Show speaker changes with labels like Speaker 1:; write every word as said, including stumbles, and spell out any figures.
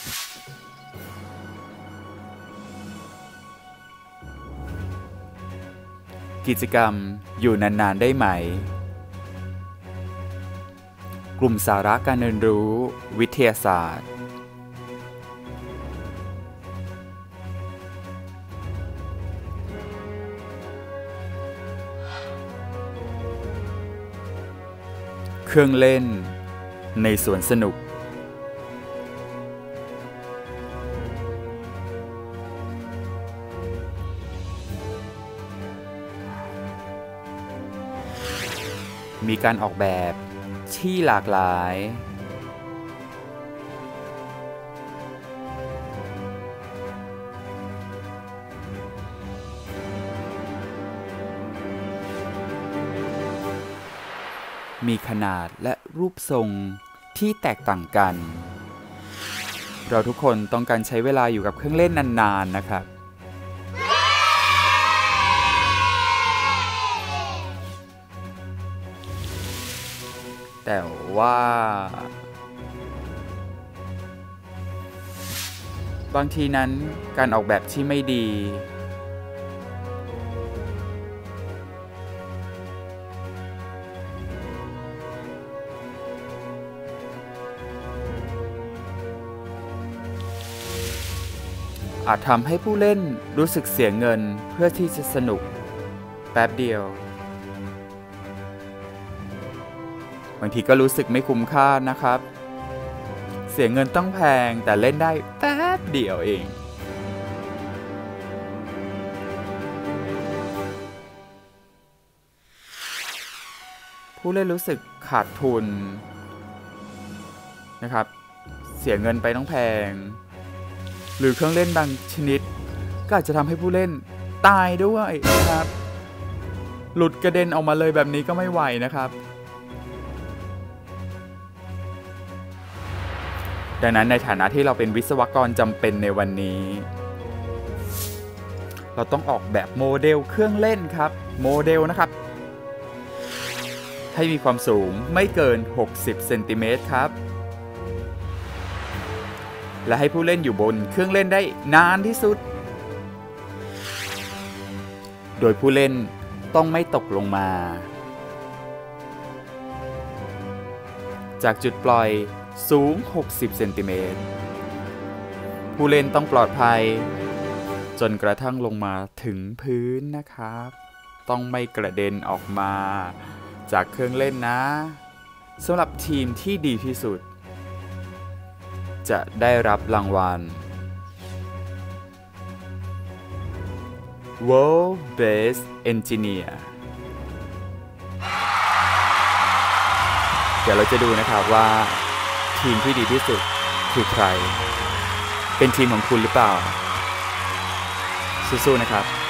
Speaker 1: กิจกรรมอยู่นานๆได้ไหมกลุ่มสาระการเรียนรู้วิทยาศาสตร์เครื่องเล่นในสวนสนุกมีการออกแบบที่หลากหลายมีขนาดและรูปทรงที่แตกต่างกันเราทุกคนต้องการใช้เวลาอยู่กับเครื่องเล่นนานๆนะครับแต่ว่าบางทีนั้นการออกแบบที่ไม่ดีอาจทำให้ผู้เล่นรู้สึกเสียเงินเพื่อที่จะสนุกแป๊บเดียวบางทีก็รู้สึกไม่คุ้มค่านะครับเสียเงินต้องแพงแต่เล่นได้แป๊บเดียวเองผู้เล่นรู้สึกขาดทุนนะครับเสียเงินไปต้องแพงหรือเครื่องเล่นบางชนิดก็อาจจะทำให้ผู้เล่นตายด้วยนะครับหลุดกระเด็นออกมาเลยแบบนี้ก็ไม่ไหวนะครับดังนั้นในฐานะที่เราเป็นวิศวกรจำเป็นในวันนี้เราต้องออกแบบโมเดลเครื่องเล่นครับโมเดลนะครับให้มีความสูงไม่เกินหกสิบเซนติเมตรครับและให้ผู้เล่นอยู่บนเครื่องเล่นได้นานที่สุดโดยผู้เล่นต้องไม่ตกลงมาจากจุดปล่อยสูงหกสิบเซนติเมตรผู้เล่นต้องปลอดภัยจนกระทั่งลงมาถึงพื้นนะครับต้องไม่กระเด็นออกมาจากเครื่องเล่นนะสำหรับทีมที่ดีที่สุดจะได้รับรางวัล World Best Engineer เดี๋ยวเราจะดูนะครับว่าทีมที่ดีที่สุดคือใครเป็นทีมของคุณหรือเปล่าสู้ๆนะครับ